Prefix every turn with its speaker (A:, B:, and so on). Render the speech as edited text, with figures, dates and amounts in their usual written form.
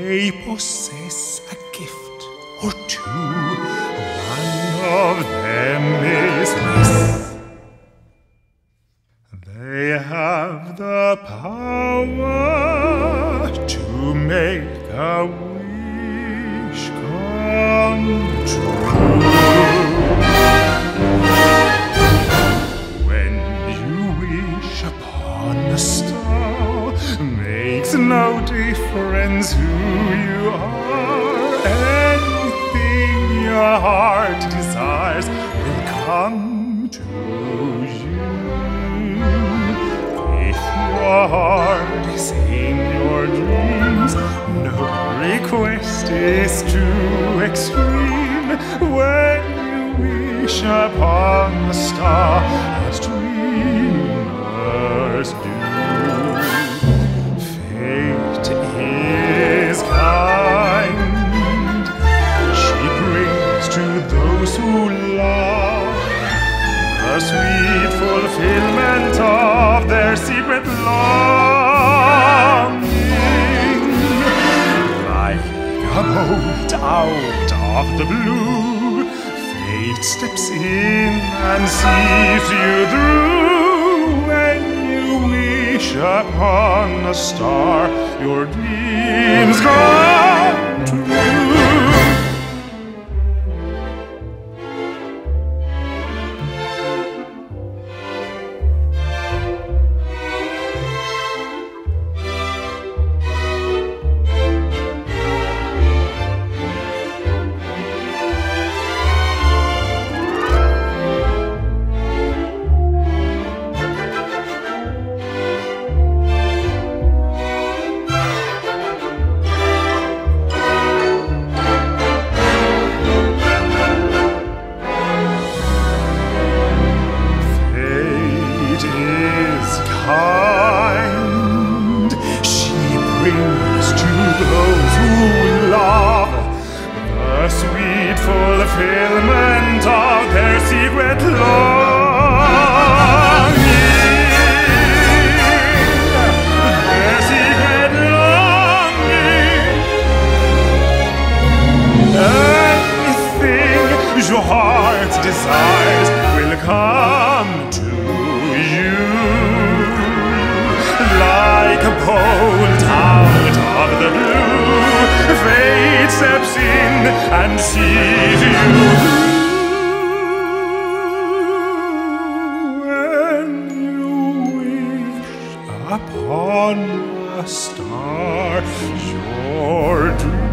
A: They possess a gift or two. One of them is this: they have the power to make a wish come true. When you wish upon a star, makes no difference who you are. Anything your heart desires will come to you. If your heart is in your dreams, no request is too extreme. When you wish upon a star, as dreamers do. Fate is kind. She brings to those who love the sweet fulfillment of their secret longing. Like a bolt out of the blue, fate steps in and sees you through. When you wish upon a star, your dreams come true. Kind. She brings to those who love the sweet fulfillment of their secret longing. Their secret longing. Anything your heart desires will come to you. Like a bolt out of the blue, fate steps in and sees you through. When you wish upon a star, your dream